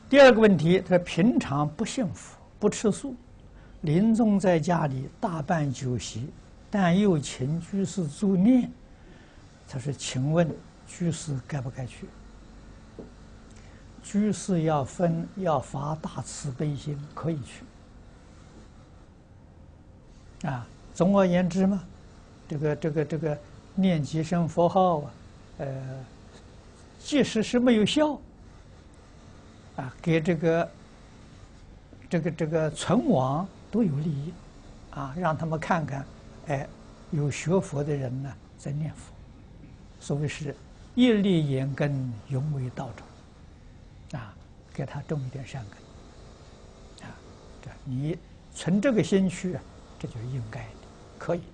第二个问题，他平常不信佛，不吃素，临终在家里大办酒席，但又请居士助念。他说：“请问居士该不该去？居士要发大慈悲心，可以去。啊，总而言之嘛，这个念几声佛号啊，即使是没有效。” 啊，给这个存亡都有利益，啊，让他们看看，哎，有学佛的人呢在念佛，所谓是一粒眼根，永为道种，啊，给他种一点善根，啊，这你存这个心去啊，这就是应该的，可以。